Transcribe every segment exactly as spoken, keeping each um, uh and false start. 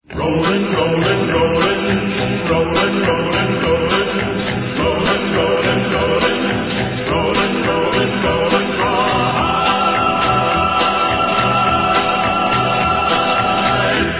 Rolling, rolling, rolling, rolling, rolling, rolling, rolling, rolling, rolling, rolling, rolling, rolling, Rawhide.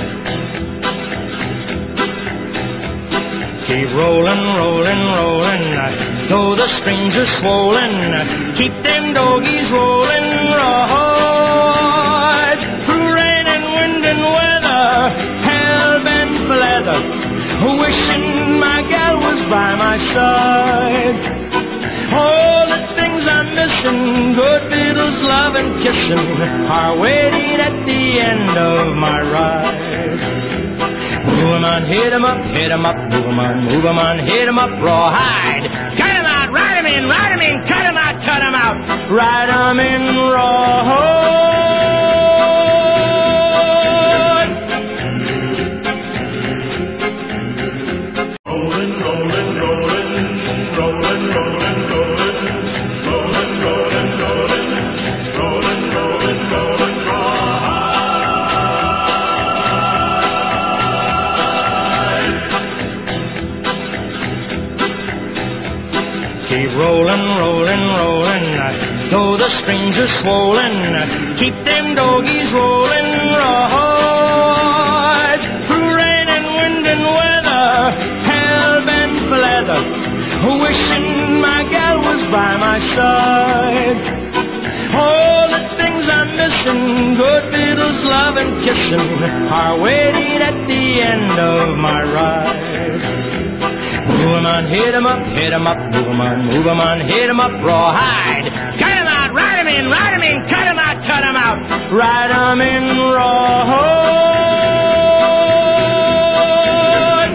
Keep rolling, rolling, rolling, though the strings are swollen. Keep them doggies rolling, Rawhide. Through rain and wind and weather, hell bent for leather, wishing my gal was by my side. All the things I'm missing, good fiddles, love and kissing, are waiting at the end of my ride. Move 'em on, hit 'em up, hit 'em up, move 'em on, move 'em on, hit 'em up, Rawhide. Cut 'em out, ride 'em in, ride 'em in, cut 'em out, cut 'em out, ride 'em in, Rawhide. Rolling, rolling, rolling, rolling, rolling, rolling, rolling, rolling, rolling, rolling, rolling, rolling, Rawhide. Keep rolling, rolling, rolling, though the strings are swollen. Keep them doggies rolling, Rawhide. Through rain and wind and weather, hell bent for leather, wishing my gal was by my side. All the things I'm missing, good fiddles, love and kissing, are waiting at the end of my ride. Move 'em on, hit 'em up, hit 'em up, move 'em on, move 'em on, hit 'em up, Rawhide. Cut 'em out, ride 'em in, ride 'em in, cut 'em out, cut 'em out, ride 'em in, Rawhide.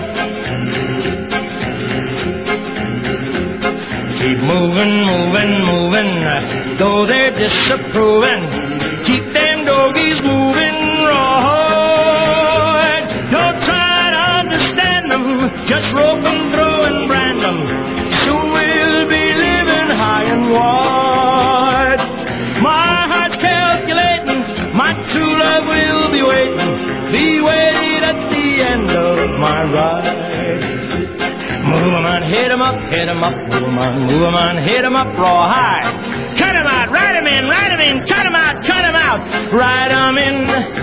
Keep moving, moving, moving, though they're disapproving. Keep them doggies moving, Rawhide. Don't try to understand them, just rope 'em through and brand them. Soon we'll be living high and wide. My heart's calculating, my true love will be waiting, be waiting at the end of my ride. Move 'em on, hit 'em up, hit 'em up, move 'em on, move 'em on, hit 'em up, Rawhide. Cut 'em out, ride 'em in, ride 'em in, cut 'em out, cut 'em out, ride 'em in.